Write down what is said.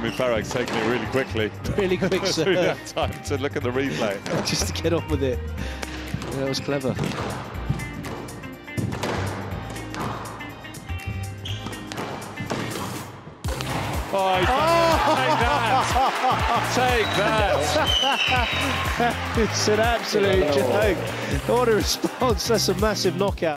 mean, Farag's taking it really quickly. Really quick, sir. We didn't have time to look at the replay. Just to get on with it. Yeah, that was clever. Oh, take that! Take that! It's an absolute joke. What a response. That's a massive knockout.